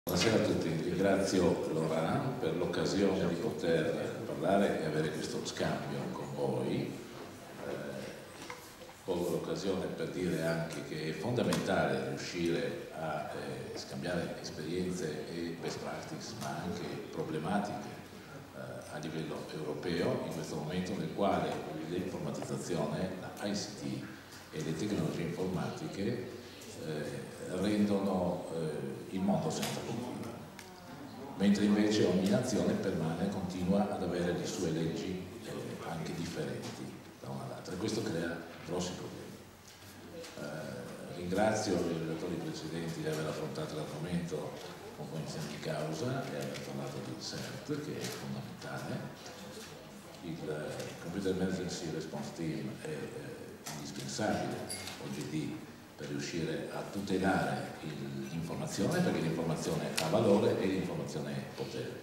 Buonasera a tutti, ringrazio Laurent per l'occasione di poter parlare e avere questo scambio con voi. Colgo l'occasione per dire anche che è fondamentale riuscire a scambiare esperienze e best practice, ma anche problematiche a livello europeo, in questo momento nel quale l'informatizzazione, la ICT e le tecnologie informatiche rendono il mondo senza confini, mentre invece ogni nazione continua ad avere le sue leggi anche differenti da una all'altra, e questo crea grossi problemi. Ringrazio i relatori precedenti di aver affrontato l'argomento con cognizione di causa e aver parlato di CERT, che è fondamentale. Il Computer Emergency Response Team è indispensabile oggi per riuscire a tutelare l'informazione, perché l'informazione ha valore e l'informazione è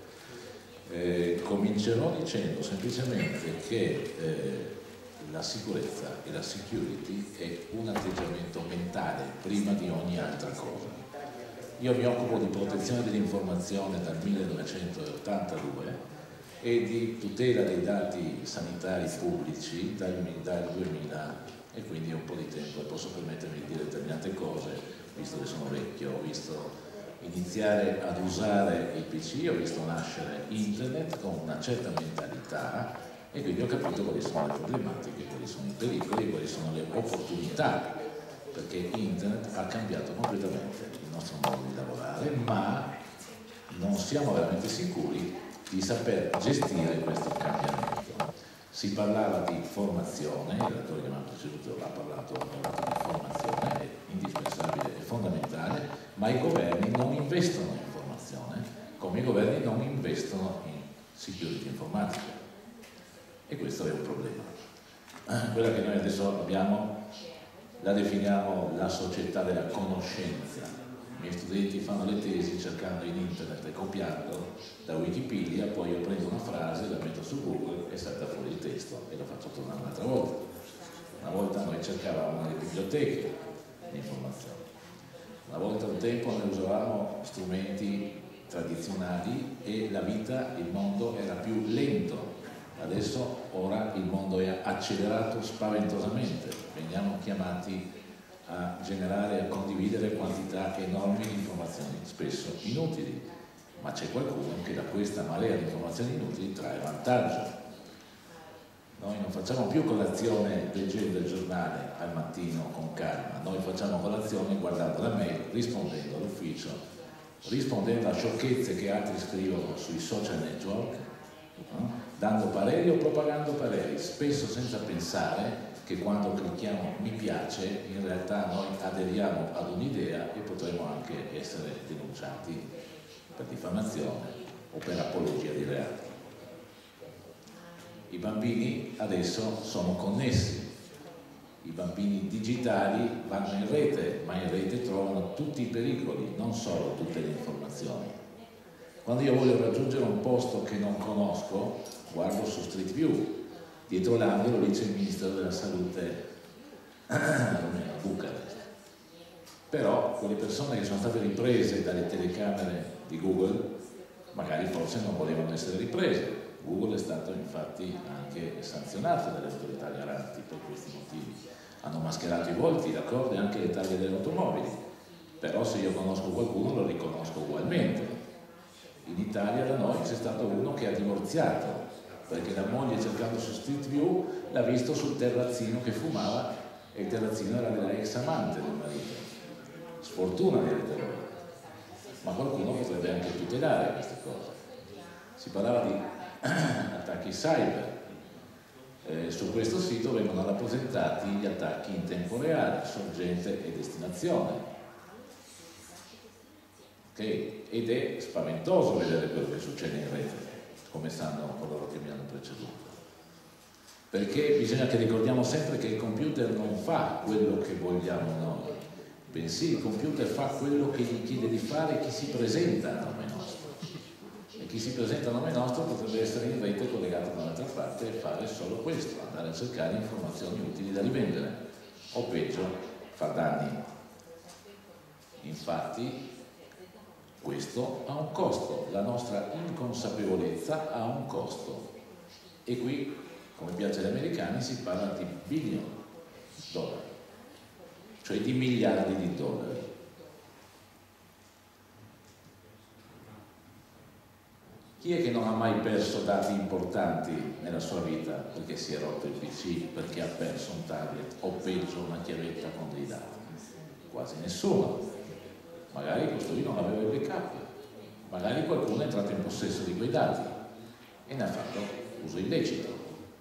potere. Comincerò dicendo semplicemente che la sicurezza e la security è un atteggiamento mentale prima di ogni altra cosa. Io mi occupo di protezione dell'informazione dal 1982 e di tutela dei dati sanitari pubblici dal 2000, e quindi ho un po' di tempo e posso permettermi di dire determinate cose, visto che sono vecchio. Ho visto iniziare ad usare il PC, ho visto nascere internet con una certa mentalità e quindi ho capito quali sono le problematiche, quali sono i pericoli e quali sono le opportunità, perché internet ha cambiato completamente il nostro modo di lavorare, ma non siamo veramente sicuri di saper gestire questo cambiamento. Si parlava di formazione, il relatore che mi ha preceduto ha parlato di formazione, è indispensabile, è fondamentale, ma i governi non investono in formazione, come i governi non investono in security informatica. E questo è un problema. Quella che noi adesso abbiamo la definiamo la società della conoscenza. I miei studenti fanno le tesi cercando in internet e copiando da Wikipedia, poi io prendo una frase, la metto su Google e salta fuori il testo e lo faccio tornare un'altra volta. Una volta noi cercavamo nelle biblioteche l'informazione, una volta un tempo noi usavamo strumenti tradizionali e la vita, il mondo era più lento. Adesso, ora, il mondo è accelerato spaventosamente, veniamo chiamati a generare e a condividere quantità enormi di informazioni, spesso inutili, ma c'è qualcuno che da questa marea di informazioni inutili trae vantaggio. Noi non facciamo più colazione leggendo il giornale al mattino con calma, noi facciamo colazione guardando la mail, rispondendo all'ufficio, rispondendo a sciocchezze che altri scrivono sui social network, dando pareri o propagando pareri, spesso senza pensare che quando clicchiamo mi piace in realtà noi aderiamo ad un'idea e potremo anche essere denunciati per diffamazione o per apologia di reati. I bambini adesso sono connessi, i bambini digitali vanno in rete, ma in rete trovano tutti i pericoli, non solo tutte le informazioni. Quando io voglio raggiungere un posto che non conosco, guardo su Street View, dietro l'angolo lì c'è il Ministero della Salute a Bucarest. Però quelle persone che sono state riprese dalle telecamere di Google magari forse non volevano essere riprese. Google è stato infatti anche sanzionato dalle autorità garanti per questi motivi. Hanno mascherato i volti, d'accordo, e anche le taglie delle automobili, però se io conosco qualcuno lo riconosco ugualmente. In Italia da noi c'è stato uno che ha divorziato perché la moglie, cercando su Street View, l'ha visto sul terrazzino che fumava e il terrazzino era della ex amante del marito. Sfortuna, direte voi, ma qualcuno potrebbe anche tutelare queste cose. Si parlava di attacchi cyber. Su questo sito vengono rappresentati gli attacchi in tempo reale, sorgente e destinazione. Ed è spaventoso vedere quello che succede in rete, come sanno coloro che mi hanno preceduto, perché bisogna che ricordiamo sempre che il computer non fa quello che vogliamo noi, bensì il computer fa quello che gli chiede di fare chi si presenta a nome nostro, e chi si presenta a nome nostro potrebbe essere in rete collegato da un'altra parte e fare solo questo, andare a cercare informazioni utili da rivendere, o peggio, far danni. Infatti Questo ha un costo, la nostra inconsapevolezza ha un costo. E qui, come piace agli americani, si parla di billion dollari, cioè di miliardi di dollari. Chi è che non ha mai perso dati importanti nella sua vita perché si è rotto il PC, perché ha perso un tablet o peggio una chiavetta con dei dati? Quasi nessuno. Magari questo lì non aveva il backup, magari qualcuno è entrato in possesso di quei dati e ne ha fatto uso illecito.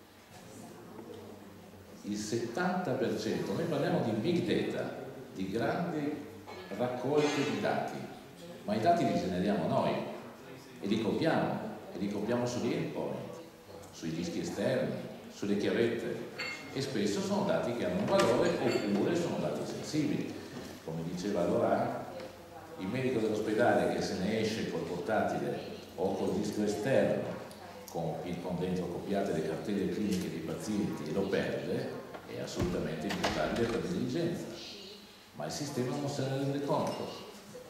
Il 70%, noi parliamo di big data, di grandi raccolte di dati, ma i dati li generiamo noi e li copiamo sugli endpoint, sui dischi esterni, sulle chiavette, e spesso sono dati che hanno un valore oppure sono dati sensibili. Come diceva Laurent, il medico dell'ospedale che se ne esce col portatile o col disco esterno con dentro copiate le cartelle cliniche dei pazienti e lo perde, è assolutamente imputabile per negligenza, ma il sistema non se ne rende conto.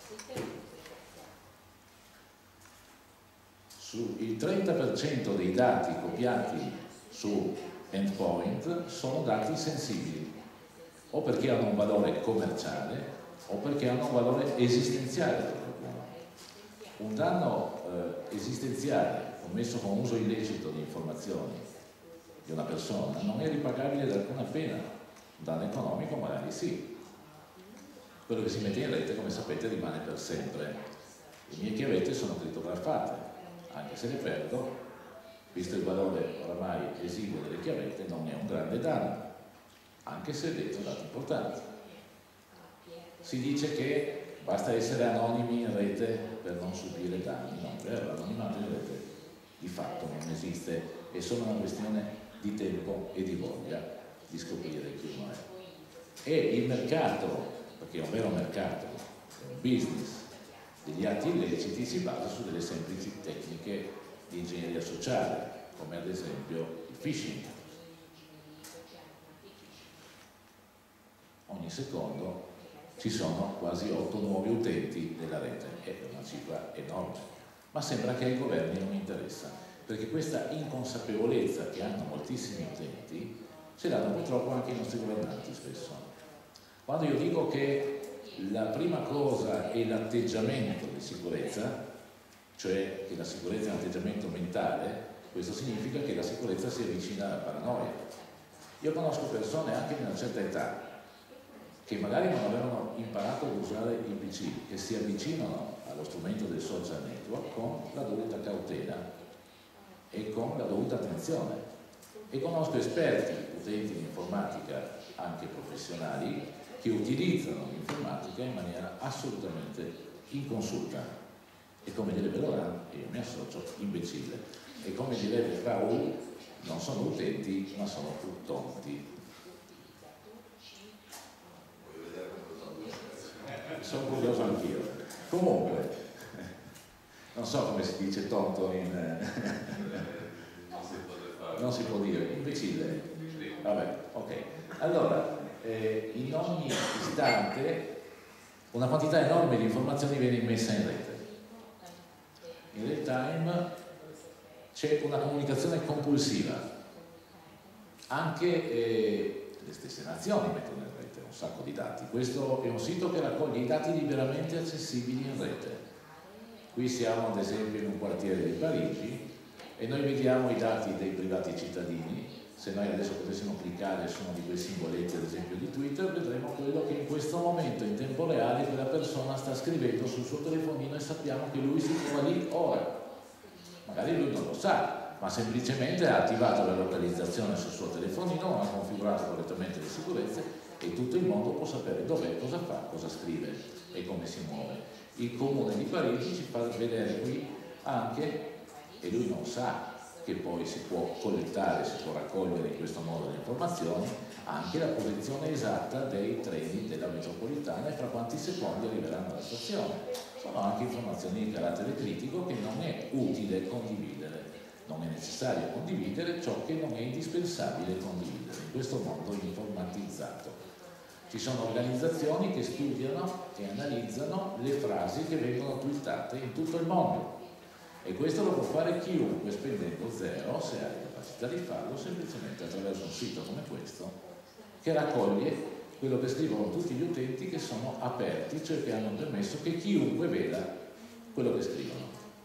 Il 30% dei dati copiati su endpoint sono dati sensibili, o perché hanno un valore commerciale o perché hanno un valore esistenziale. Un danno esistenziale commesso con uso illecito di informazioni di una persona non è ripagabile da alcuna pena. Un danno economico magari sì. Quello che si mette in rete, come sapete, rimane per sempre. Le mie chiavette sono crittografate, anche se le perdo, visto il valore oramai esiguo delle chiavette, non è un grande danno, anche se è dentro dati importanti. Si dice che basta essere anonimi in rete per non subire danni. Non è vero, l'anonimato in rete di fatto non esiste, è solo una questione di tempo e di voglia di scoprire chi uno è. E il mercato, perché è un vero mercato, è un business degli atti illeciti, si basa su delle semplici tecniche di ingegneria sociale, come ad esempio il phishing. Ogni secondo ci sono quasi 8 nuovi utenti della rete, è una cifra enorme, ma sembra che ai governi non interessa, perché questa inconsapevolezza che hanno moltissimi utenti ce l'hanno purtroppo anche i nostri governanti spesso. Quando io dico che la prima cosa è l'atteggiamento di sicurezza, cioè che la sicurezza è un atteggiamento mentale, questo significa che la sicurezza si avvicina alla paranoia. Io conosco persone anche di una certa età che magari non avevano imparato ad usare il PC, che si avvicinano allo strumento del social network con la dovuta cautela e con la dovuta attenzione. E conosco esperti, utenti di informatica, anche professionali, che utilizzano l'informatica in maniera assolutamente inconsulta. E come direbbe Laurent, e io mi associo, imbecille. E come direbbe Raoul, non sono utenti, ma sono più tonti. Sono curioso anch'io. Comunque, non so come si dice tonto in... non si può dire, imbecille. Vabbè, ok. Allora, in ogni istante una quantità enorme di informazioni viene immessa in rete. In real time c'è una comunicazione compulsiva. Anche le stesse nazioni mettono in rete un sacco di dati. Questo è un sito che raccoglie i dati liberamente accessibili in rete. Qui siamo ad esempio in un quartiere di Parigi e noi vediamo i dati dei privati cittadini. Se noi adesso potessimo cliccare su uno di quei simboletti, ad esempio di Twitter, vedremo quello che in questo momento, in tempo reale, quella persona sta scrivendo sul suo telefonino e sappiamo che lui si trova lì ora. Magari lui non lo sa, ma semplicemente ha attivato la localizzazione sul suo telefonino, non ha configurato correttamente le sicurezze e tutto il mondo può sapere dov'è, cosa fa, cosa scrive e come si muove. Il comune di Parigi ci fa vedere qui anche, e lui non sa, che poi si può collettare, si può raccogliere in questo modo le informazioni, anche la posizione esatta dei treni della metropolitana e fra quanti secondi arriveranno alla stazione. Sono anche informazioni di carattere critico che non è utile condividere, non è necessario condividere ciò che non è indispensabile condividere in questo mondo informatizzato. Ci sono organizzazioni che studiano e analizzano le frasi che vengono twittate in tutto il mondo, e questo lo può fare chiunque spendendo zero, se ha la capacità di farlo, semplicemente attraverso un sito come questo che raccoglie quello che scrivono tutti gli utenti che sono aperti, cioè che hanno permesso che chiunque veda quello che scrivono.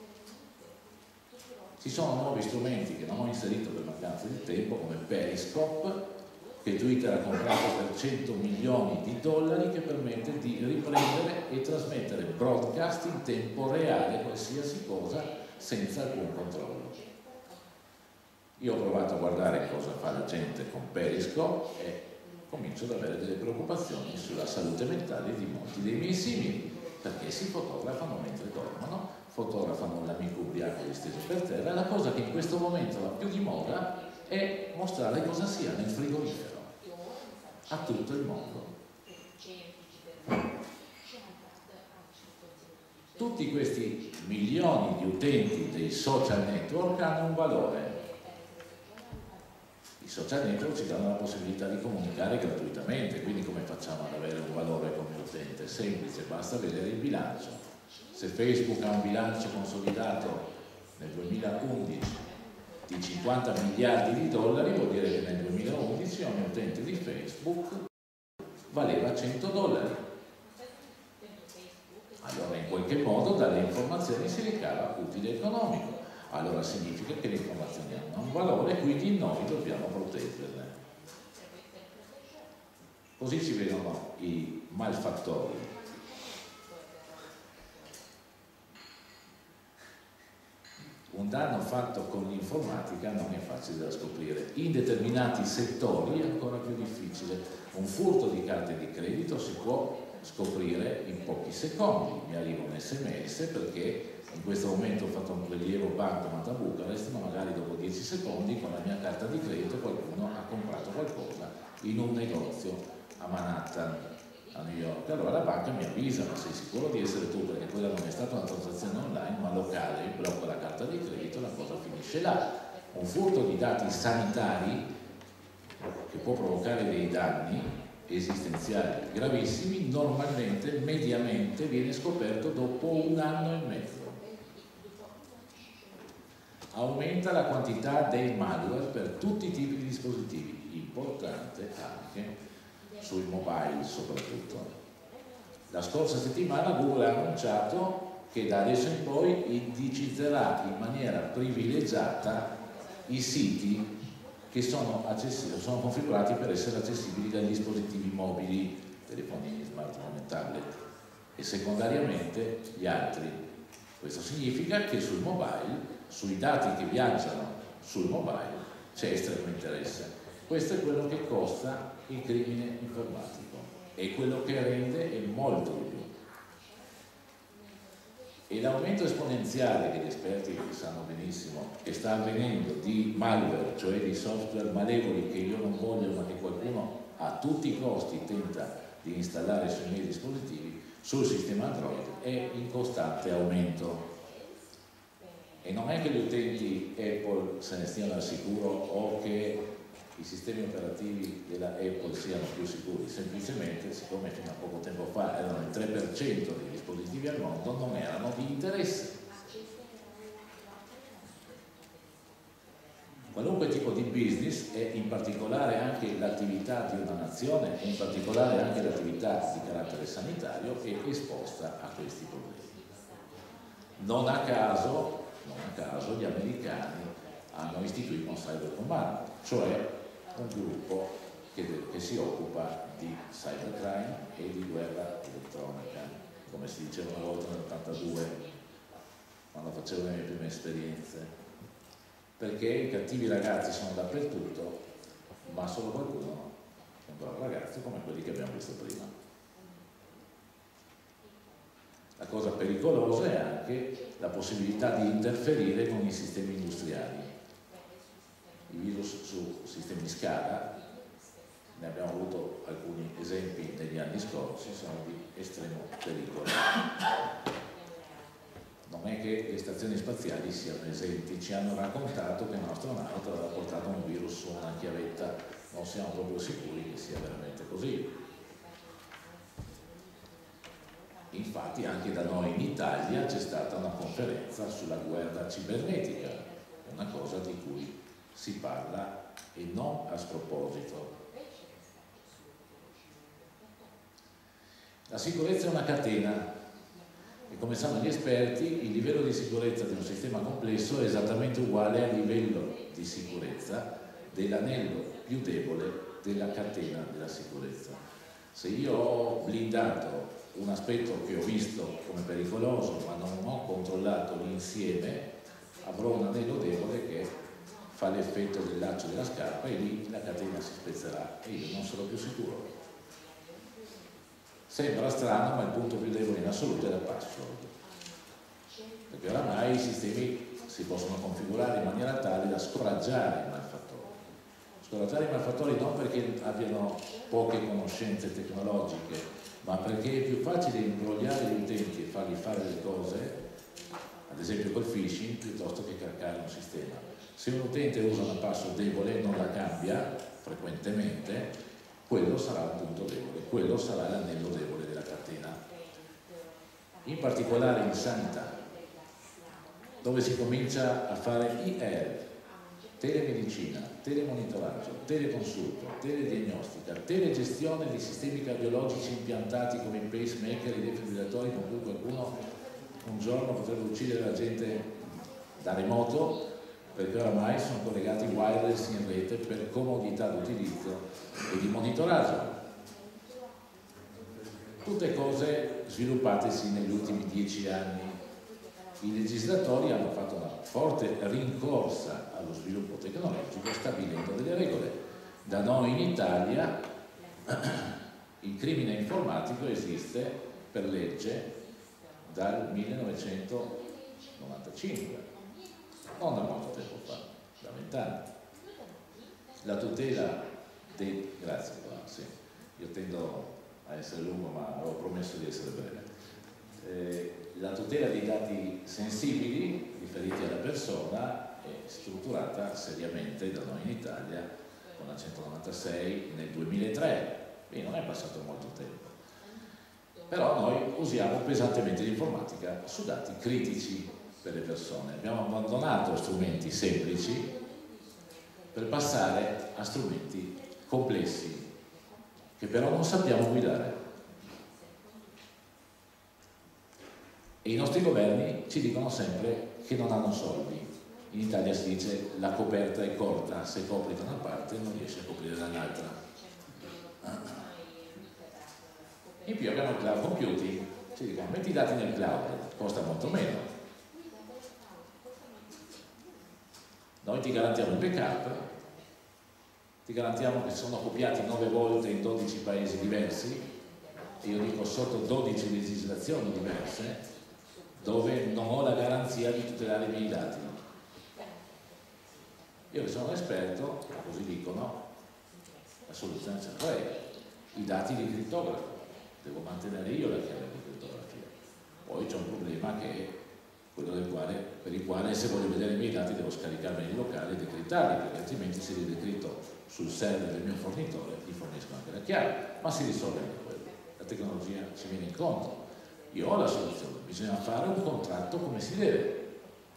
Ci sono nuovi strumenti che non ho inserito per mancanza di tempo, come Periscope, che Twitter ha comprato per 100 milioni di dollari, che permette di riprendere e trasmettere broadcast in tempo reale qualsiasi cosa senza alcun controllo. Io ho provato a guardare cosa fa la gente con Periscope e comincio ad avere delle preoccupazioni sulla salute mentale di molti dei miei simili, perché si fotografano mentre dormono, fotografano l'amico ubriaco disteso per terra. La cosa che in questo momento va più di moda è mostrare cosa sia nel frigorifero a tutto il mondo. Tutti questi milioni di utenti dei social network hanno un valore. I social network ci danno la possibilità di comunicare gratuitamente, quindi come facciamo ad avere un valore come utente? Semplice, basta vedere il bilancio. Se Facebook ha un bilancio consolidato nel 2011 di 50 miliardi di dollari, vuol dire che nel 2011 ogni utente di Facebook valeva 100 dollari. Allora in qualche modo dalle informazioni si ricava utile economico. Allora significa che le informazioni hanno un valore e quindi noi dobbiamo proteggerle. Così si vedono i malfattori. Un danno fatto con l'informatica non è facile da scoprire. In determinati settori è ancora più difficile. Un furto di carte di credito si può scoprire in pochi secondi. Mi arriva un SMS perché in questo momento ho fatto un rilievo bancomat a Bucarest, ma magari dopo 10 secondi con la mia carta di credito qualcuno ha comprato qualcosa in un negozio a Manhattan, a New York. Allora la banca mi avvisa: ma sei sicuro di essere tu? Perché quella non è stata una transazione online ma locale, blocca la carta di credito, la cosa finisce là. Un furto di dati sanitari che può provocare dei danni esistenziali gravissimi normalmente, mediamente, viene scoperto dopo 1 anno e mezzo. Aumenta la quantità dei malware per tutti i tipi di dispositivi, importante anche sui mobile soprattutto. La scorsa settimana Google ha annunciato che da adesso in poi indicizzerà in maniera privilegiata i siti che sono configurati per essere accessibili dai dispositivi mobili, telefonini, smartphone e tablet, e secondariamente gli altri. Questo significa che sul mobile, sui dati che viaggiano sul mobile, c'è estremo interesse. Questo è quello che costa il crimine informatico e quello che rende è molto di più. E l'aumento esponenziale, che gli esperti sanno benissimo che sta avvenendo, di malware, cioè di software malevoli che io non voglio ma che qualcuno a tutti i costi tenta di installare sui miei dispositivi, sul sistema Android, è in costante aumento. E non è che gli utenti Apple se ne stiano al sicuro o che i sistemi operativi della Apple siano più sicuri, semplicemente siccome fino a poco tempo fa erano il 3% dei dispositivi al mondo, non erano di interesse. Qualunque tipo di business, e in particolare anche l'attività di una nazione, e in particolare anche l'attività di carattere sanitario, è esposta a questi problemi. Non a caso gli americani hanno istituito un Cyber Command, cioè un gruppo che si occupa di cybercrime e di guerra elettronica, come si diceva una volta nell'82, quando facevo le mie prime esperienze, perché i cattivi ragazzi sono dappertutto, ma solo qualcuno è un bravo ragazzo come quelli che abbiamo visto prima. La cosa pericolosa è anche la possibilità di interferire con i sistemi industriali. I virus su sistemi di SCADA, ne abbiamo avuto alcuni esempi negli anni scorsi, sono di estremo pericolo. Non è che le stazioni spaziali siano esenti, ci hanno raccontato che il nostro astronauta aveva portato un virus su una chiavetta, non siamo proprio sicuri che sia veramente così. Infatti anche da noi in Italia c'è stata una conferenza sulla guerra cibernetica, è una cosa di cui si parla e non a sproposito. La sicurezza è una catena e, come sanno gli esperti, il livello di sicurezza di un sistema complesso è esattamente uguale al livello di sicurezza dell'anello più debole della catena della sicurezza. Se io ho blindato un aspetto che ho visto come pericoloso ma non ho controllato l'insieme, avrò un anello debole che fa l'effetto del laccio della scarpa e lì la catena si spezzerà e io non sarò più sicuro. Sembra strano, ma il punto più debole in assoluto è la password, perché oramai i sistemi si possono configurare in maniera tale da scoraggiare i malfattori. Scoraggiare i malfattori non perché abbiano poche conoscenze tecnologiche, ma perché è più facile imbrogliare gli utenti e fargli fare le cose, ad esempio col phishing, piuttosto che craccare un sistema. Se un utente usa una password debole e non la cambia frequentemente, quello sarà il punto debole, quello sarà l'anello debole della catena. In particolare in sanità, dove si comincia a fare e-health, telemedicina, telemonitoraggio, teleconsulto, telediagnostica, telegestione di sistemi cardiologici impiantati come i pacemaker e i defibrillatori, con cui qualcuno un giorno potrebbe uccidere la gente da remoto, perché oramai sono collegati wireless in rete per comodità d'utilizzo e di monitoraggio. Tutte cose sviluppatesi negli ultimi 10 anni. I legislatori hanno fatto una forte rincorsa allo sviluppo tecnologico stabilendo delle regole. Da noi in Italia il crimine informatico esiste per legge dal 1995. Non da molto tempo fa, da 20 anni. La tutela dei... Grazie, sì. Io tendo a essere lungo, ma avevo promesso di essere breve. La tutela dei dati sensibili riferiti alla persona è strutturata seriamente da noi in Italia con la 196 nel 2003, quindi non è passato molto tempo. Però noi usiamo pesantemente l'informatica su dati critici per le persone. Abbiamo abbandonato strumenti semplici per passare a strumenti complessi che però non sappiamo guidare. E i nostri governi ci dicono sempre che non hanno soldi. In Italia si dice la coperta è corta, se copri da una parte non riesci a coprire dall'altra. In più abbiamo il cloud computing, ci dicono metti i dati nel cloud, costa molto meno. Noi ti garantiamo il backup, ti garantiamo che sono copiati 9 volte in 12 paesi diversi, e io dico sotto 12 legislazioni diverse, dove non ho la garanzia di tutelare i miei dati. Io che sono un esperto, così dicono, la soluzione c'è qual è? I dati li crittografo, devo mantenere io la chiave di crittografia. Poi c'è un problema che è quello per il quale se voglio vedere i miei dati devo scaricarmi in locale e decrittarli, perché altrimenti se li decritto sul server del mio fornitore gli fornisco anche la chiave, ma si risolve anche quello. La tecnologia ci viene incontro. Io ho la soluzione, bisogna fare un contratto come si deve.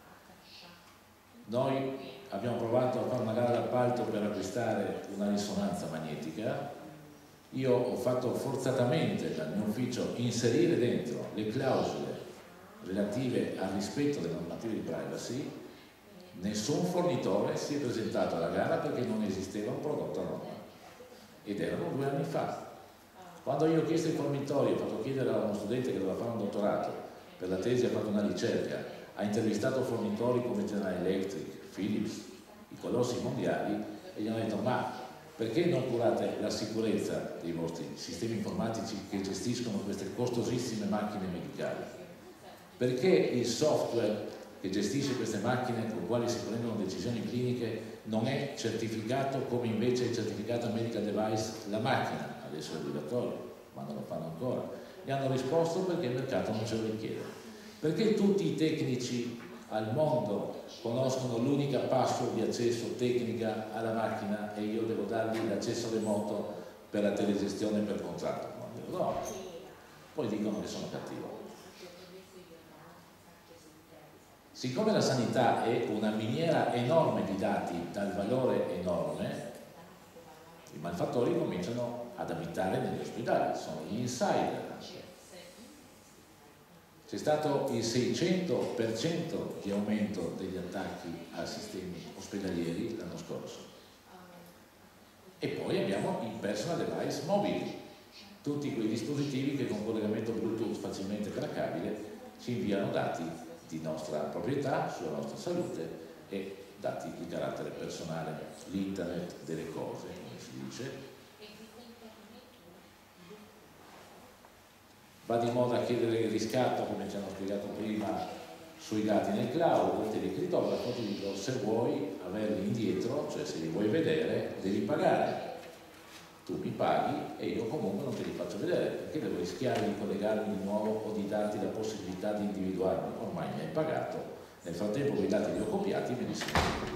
Noi abbiamo provato a fare una gara d'appalto per acquistare una risonanza magnetica. Io ho fatto forzatamente dal mio ufficio inserire dentro le clausole relative al rispetto delle normative di privacy. Nessun fornitore si è presentato alla gara perché non esisteva un prodotto a norma, ed erano 2 anni fa. Quando io ho chiesto ai fornitori, ho fatto chiedere a uno studente che doveva fare un dottorato, per la tesi ha fatto una ricerca, ha intervistato fornitori come General Electric, Philips, i colossi mondiali, e gli hanno detto: ma perché non curate la sicurezza dei vostri sistemi informatici che gestiscono queste costosissime macchine medicali? Perché il software che gestisce queste macchine con le quali si prendono decisioni cliniche non è certificato come invece è certificato medical device la macchina? Adesso è obbligatorio, ma non lo fanno ancora. Gli hanno risposto: perché il mercato non ce lo richiede. Perché tutti i tecnici al mondo conoscono l'unica password di accesso tecnica alla macchina e io devo dargli l'accesso remoto per la telegestione per contratto? Non glielo do. poi dicono che sono cattivo. Siccome la sanità è una miniera enorme di dati dal valore enorme, i malfattori cominciano ad abitare negli ospedali, sono gli insider. C'è stato il 600% di aumento degli attacchi a sistemi ospedalieri l'anno scorso. E poi abbiamo i personal device mobili, tutti quei dispositivi che con collegamento Bluetooth facilmente craccabile ci inviano dati di nostra proprietà, sulla nostra salute e dati di carattere personale, l'internet delle cose, come si dice. Va di moda chiedere il riscatto, come ci hanno spiegato prima, sui dati nel cloud, te li critografo, ti dico se vuoi averli indietro, cioè se li vuoi vedere, devi pagare. Tu mi paghi e io comunque non te li faccio vedere, perché devo rischiare di collegarmi di nuovo o di darti la possibilità di individuarmi. Ormai mi hai pagato, nel frattempo quei dati li ho copiati e me li segno.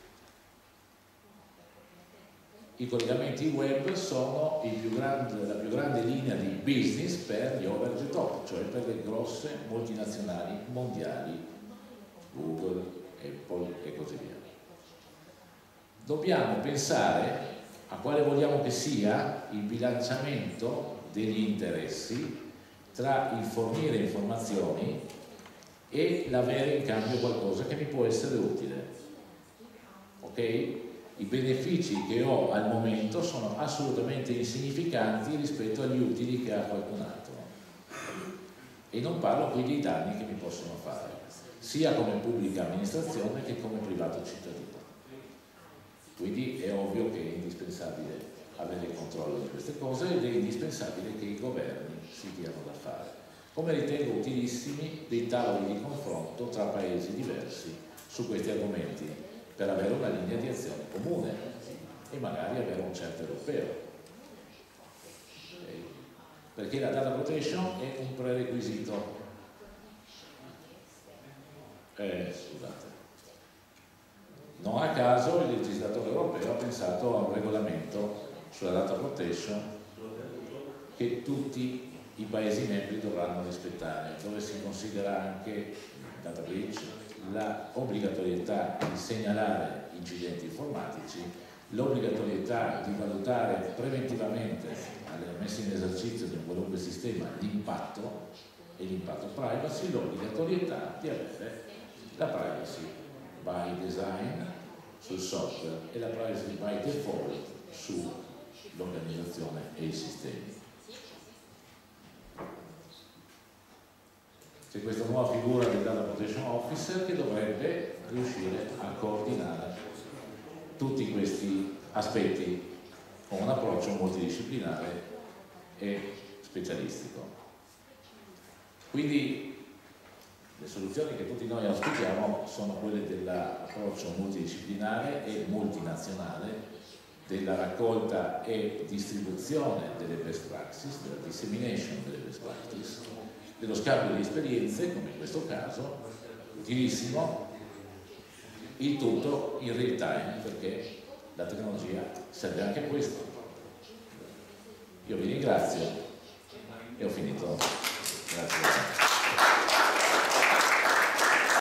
I collegamenti web sono la più grande linea di business per gli over the top, cioè per le grosse multinazionali mondiali, Google, Apple e così via. Dobbiamo pensare a quale vogliamo che sia il bilanciamento degli interessi tra il fornire informazioni e l'avere in cambio qualcosa che mi può essere utile. Ok? I benefici che ho al momento sono assolutamente insignificanti rispetto agli utili che ha qualcun altro. E non parlo qui dei danni che mi possono fare, sia come pubblica amministrazione che come privato cittadino. Quindi è ovvio che è indispensabile avere il controllo di queste cose ed è indispensabile che i governi si diano da fare. Come ritengo utilissimi dei tavoli di confronto tra paesi diversi su questi argomenti, per avere una linea di azione comune e magari avere un certo europeo. Okay? Perché la data protection è un prerequisito. Scusate. Non a caso il legislatore europeo ha pensato a un regolamento sulla data protection che tutti i Paesi membri dovranno rispettare, dove si considera anche data breach, la obbligatorietà di segnalare incidenti informatici, l'obbligatorietà di valutare preventivamente alla messa in esercizio di un qualunque sistema l'impatto e l'impatto privacy, l'obbligatorietà di avere la privacy by design sul software e la privacy by default sull'organizzazione e i sistemi. C'è questa nuova figura del Data Protection Officer che dovrebbe riuscire a coordinare tutti questi aspetti con un approccio multidisciplinare e specialistico. Quindi le soluzioni che tutti noi auspichiamo sono quelle dell'approccio multidisciplinare e multinazionale, della raccolta e distribuzione delle best practices, della dissemination delle best practices, dello scambio di esperienze, come in questo caso, utilissimo, il tutto in real time, perché la tecnologia serve anche a questo. Io vi ringrazio e ho finito. Grazie.